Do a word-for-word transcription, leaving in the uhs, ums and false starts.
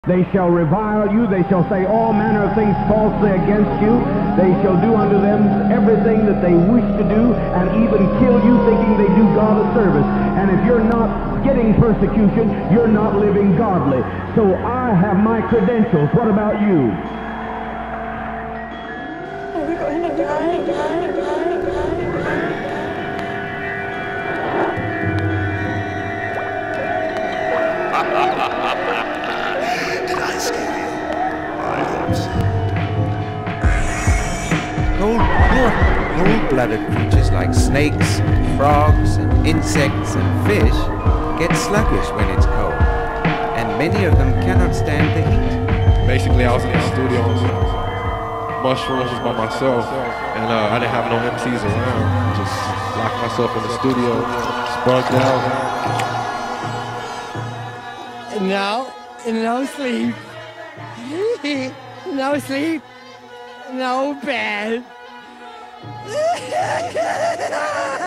They shall revile you, they shall say all manner of things falsely against you. They shall do unto them everything that they wish to do, and even kill you thinking they do God a service. And if you're not getting persecution, you're not living godly. So I have my credentials. What about you? Are we going to die? die, die, die? Did I scare you? I hope so. Cold, cold-blooded creatures like snakes, frogs, and insects and fish get sluggish when it's cold, and many of them cannot stand the heat. Basically, I was in the studio on mushrooms by myself, and uh, I didn't have no M Cs around. Just locked myself in the studio, spunked out. No, no sleep. No sleep. No bed.